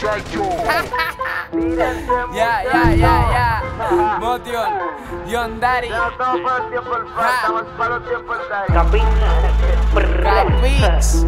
Ya. Motion, John Daddy. Capix.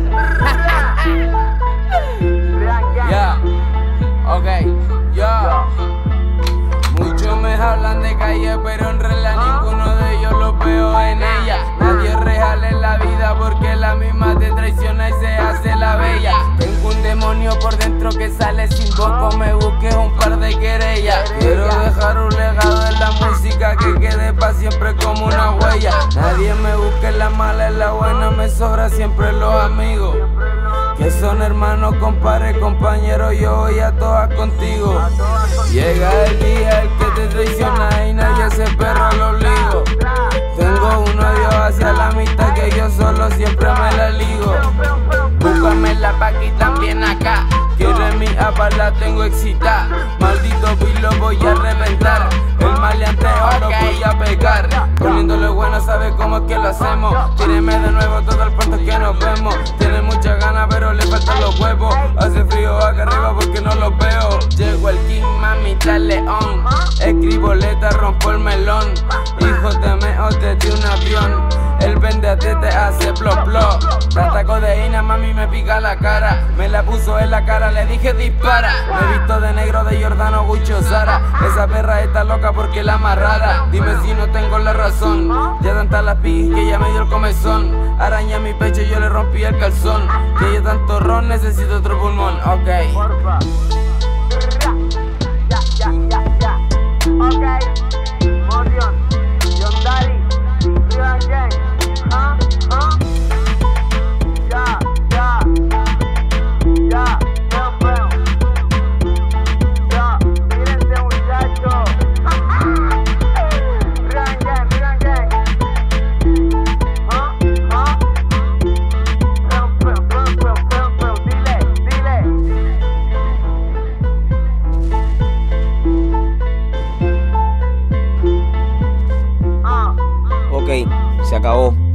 Ya, ok, ya. Muchos me hablan de calle, pero en realidad ninguno de ellos lo veo en ella. Nadie es real en la vida porque la misma te traiciona y se hace la bella. Tengo un demonio por dentro que sale sin poco, me busqué un par de querellas. Quiero dejar un legado en la música que quede pa' siempre como una huella. Nadie me busque en la mala, en la buena, me sobra siempre los amigos. Que son hermanos, compadre, compañeros, yo voy a todas contigo. Llega el día el que te traiciona y nadie ese perro lo ligo. Tengo un odio hacia la amistad que yo solo siempre me la ligo. Búscamela pa' aquí también acá. Quiere mi apa, la tengo excitada. Maldito lo voy a reventar. El maleanteo lo voy a pegar. Poniéndole bueno, sabe cómo es que lo hacemos. Tíreme de nuevo todo el pronto que nos vemos. Tiene muchas ganas pero le faltan los huevos. Hace frío acá arriba porque no los veo. Llego el king, mamita león. Escribo letras, rompo el melón. Hijo te meo desde un avión. Él vende a ti, te hace plop plop. Tanta codeína, mami me pica la cara. Me la puso en la cara, le dije dispara. Me visto de negro de Jordano, Gucci o Zara. Esa perra está loca porque la amarrara. Dime si no tengo la razón. Ya tantas las pis que ya me dio el comezón. Araña mi pecho y yo le rompí el calzón. Que yo tanto ron, necesito otro pulmón. Ok. Ok. Motion, John Daddy, Rivan Gang. Mírense muchachos. Rivan Gang. Dile. Ok, se acabó.